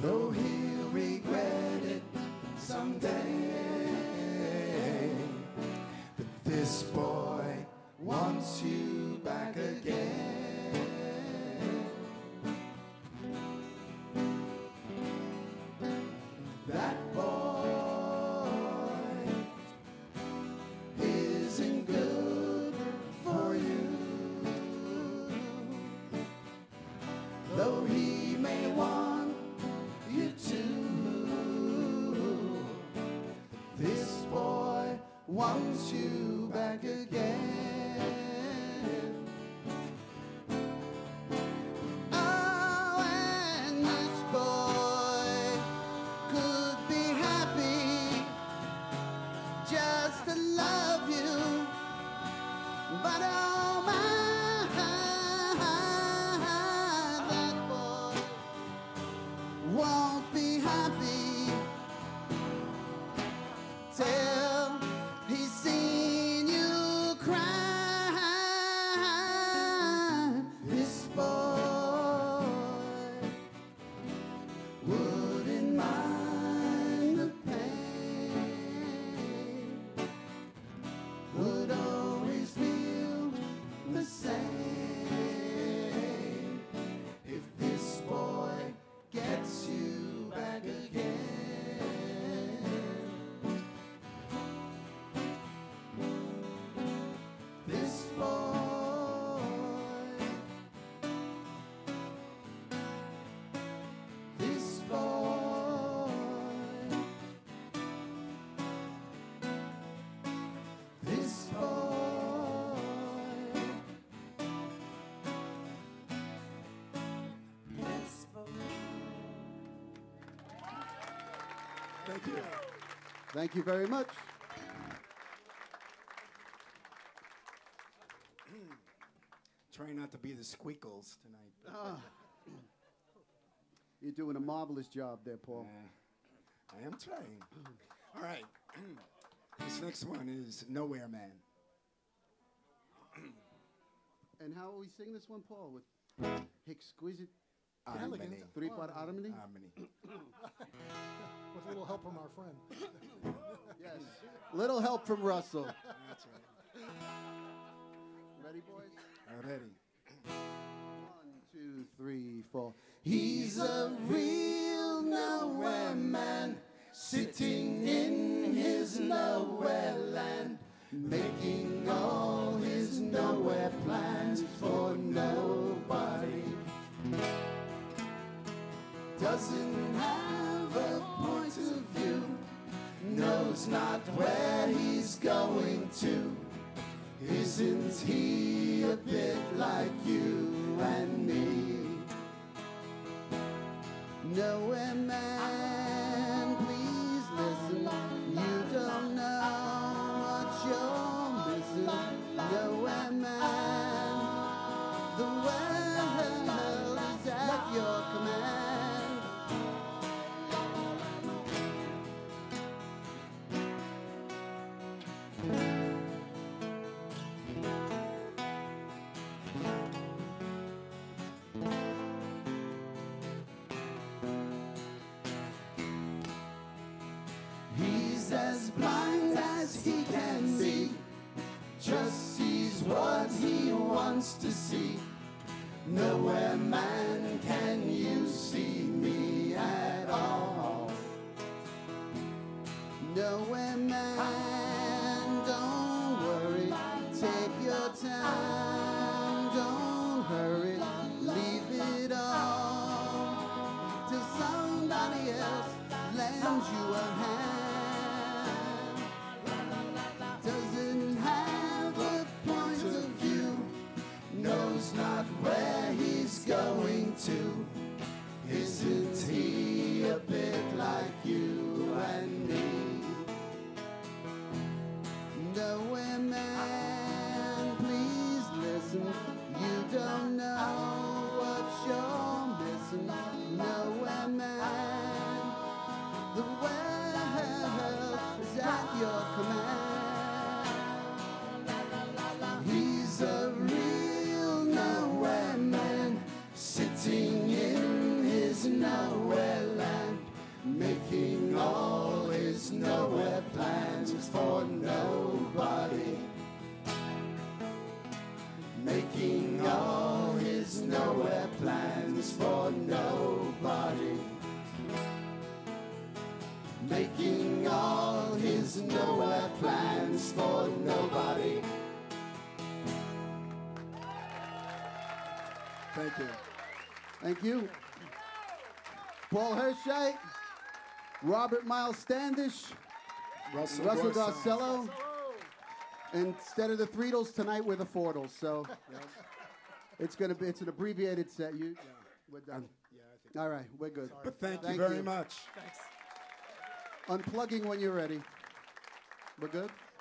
though he'll regret it someday. But this boy wants you back again. That boy isn't good for you, though he may want you to. This boy wants you back again. Oh, and this boy could be happy just to love you, but oh my, that boy won't be happy till he's seen you cry. This boy wouldn't mind the pain, would always feel the same if this boy gets you back again. This boy, this boy, this boy, this boy. Thank you. Thank you very much. Trying not to be the squeakles tonight. You're doing a marvelous job there, Paul. I am trying. All right. This next one is Nowhere Man. And how will we sing this one, Paul? With exquisite harmony. Three-part harmony? Harmony. With a little help from our friend. Yes. Little help from Russell. That's right. Ready, boys? Ready. 1, 2, 3, 4. He's a real nowhere man, sitting in his nowhere land, making all his nowhere plans for nobody. Doesn't have a point of view, knows not where he's going to. Isn't he a bit like you and me? Nowhere man, please listen. You don't know what you're missing. Nowhere man, the world is at your command. As blind as he can be, just sees what he wants to see. Nowhere man, can you see me at all? Nowhere man, don't worry, take your time, don't hurry, leave it all till somebody else lends you a hand. Not where he's going to. Isn't he a bit like you and me? Nowhere man, please listen. You don't know what you're missing. Nowhere man, the world is at your command. He's a nowhere man, sitting in nowhere, plans for nobody. Thank you. Thank you. Paul Hershey, Robert Miles Standish, Russell Garcello. Instead of the Threetles, tonight we're the Fortles. So it's an abbreviated set. We're done. All right, we're good. But thank you very much. Thanks. Unplugging when you're ready. We're good?